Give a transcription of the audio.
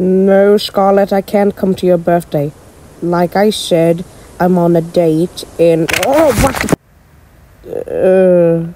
No, Scarlett, I can't come to your birthday. Like I said, I'm on a date in... Oh, what?